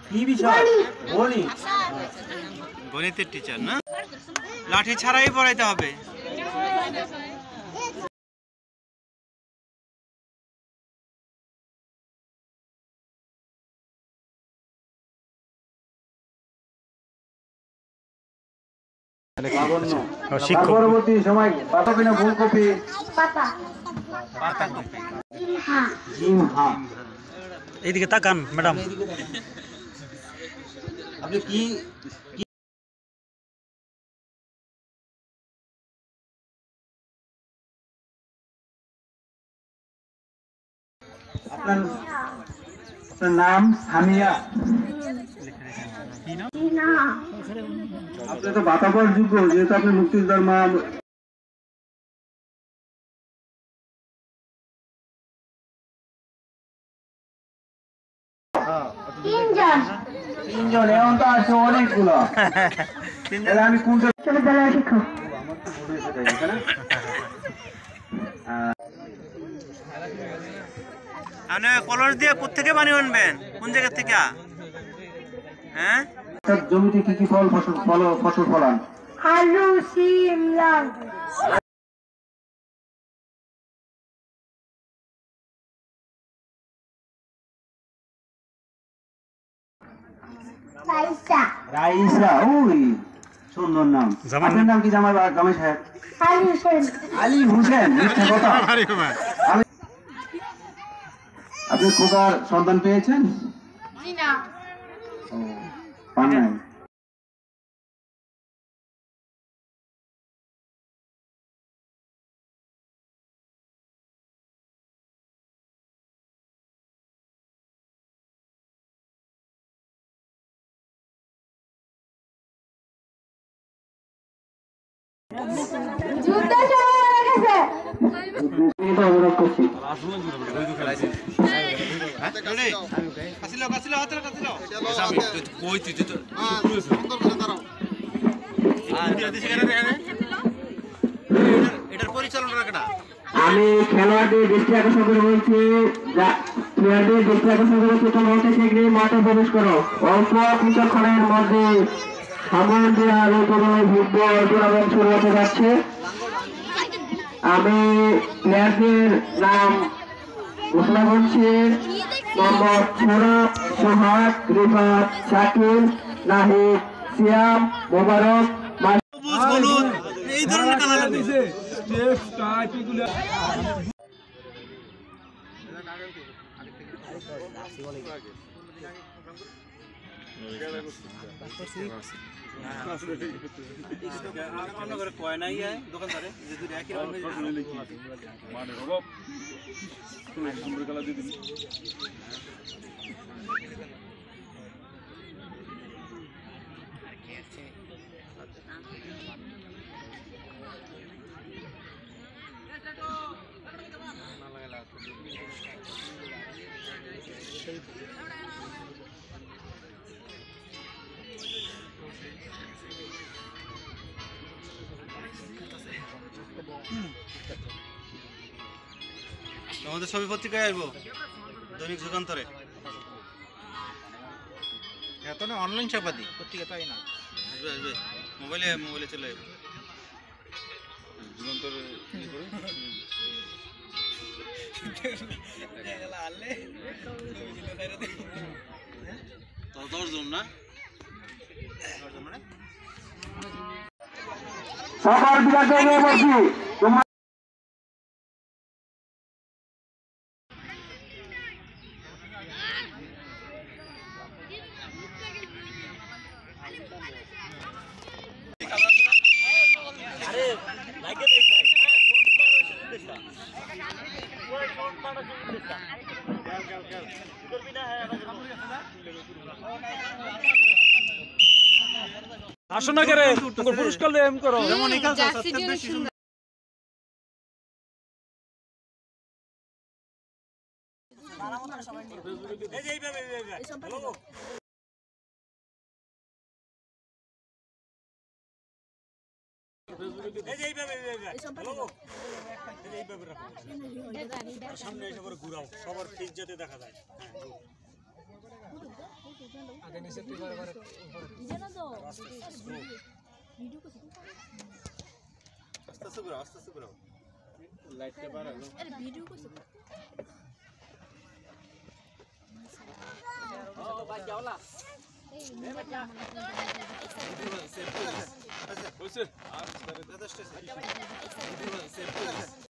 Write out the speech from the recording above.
কি বিষয়? গণিত। গণিতের টিচার না? লাঠি ছাড়াই পড়াইতে হবে। পরবর্তী সময় পাতাকপি না ফুলকপি? পাতাকপি। এইদিকে তাকান ম্যাডাম। আপনি কি আপনার নাম? সামিয়া। আপনি তো ভাতা পাওয়ার যোগ্য, যেহেতু আপনি মুক্তিযোদ্ধার মা। তিনজন, এখন তো আছে অনেকগুলো। আমি কোনটা কলস দিয়ে কোথেকে পানি আনবেন? কোন জায়গা থেকে? হ্যাঁ, জমিতে কি কি ফসল ফলান? আলু, সিম, লাউ। রাইসা, ওই সুন্দর নাম। আপনার নাম কি? জামাই সাহেব? আলী হোসেন। মিথ্যা কথা। আপনি খোকার সন্তান পেয়েছেন? পান নাই। অবরোধ করছি। আমি খেলোয়াড়দের দৃষ্টি আকর্ষণ করে বলছি, প্লেয়ারদের দৃষ্টি আকর্ষণ করে প্রথম হতে শীঘ্রই মাঠে প্রবেশ করো। অল্প কিছুক্ষণের মধ্যে সামন দেওয়ার ফুটবল টুর্নামেন্ট শুরু হতে যাচ্ছে। আমি প্লেয়ারদের নাম ঘোষণা করছি। মোহাম্মদ সৌরভ, সোহাগ, রিফাত, শাকিল, নাহিদ, সিয়াম, মোবারক। এই ধরনের কালার দিছে। আমাদের ছবি পত্রিকায় আসবো, দৈনিক যুগান্তরে। এত না অনলাইন ছাপাতি পত্রিকা পাই না। আসবে আসবে, মোবাইলে চলে আসবে যুগান্তরে। 10 জন না? 10 জন মানে সবার বিরাটে বলছি তোমরা আসো না করে পুরস্কার এম করো। যেমন এখানে সবচেয়ে বেশি সুন্দর। এই যে এইভাবে হ্যালো এই যে এইভাবে হ্যালো এই যে এইভাবে রাখো, সামনে এসে ঘুরাও, সবার ফেস যাতে দেখা যায়। হ্যাঁ। আগে নিচে তুই করে করে আস্তে আস্তে করো লাইটটা বাড়ালো ও ভাই যাওলা সেফটি আছে আর দাদা স্টেশন